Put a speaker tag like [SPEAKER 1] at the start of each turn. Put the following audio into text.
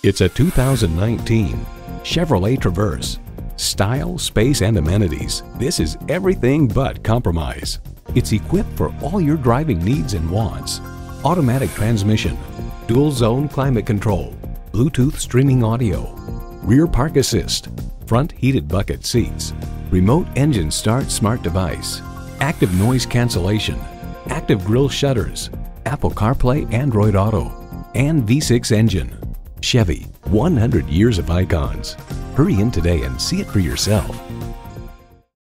[SPEAKER 1] It's a 2019 Chevrolet Traverse. Style, space, and amenities. This is everything but compromise. It's equipped for all your driving needs and wants. Automatic transmission, dual zone climate control, Bluetooth streaming audio, rear park assist, front heated bucket seats, remote engine start smart device, active noise cancellation, active grille shutters, Apple CarPlay, Android Auto, and V6 engine. Chevy, 100 years of icons. Hurry in today and see it for yourself.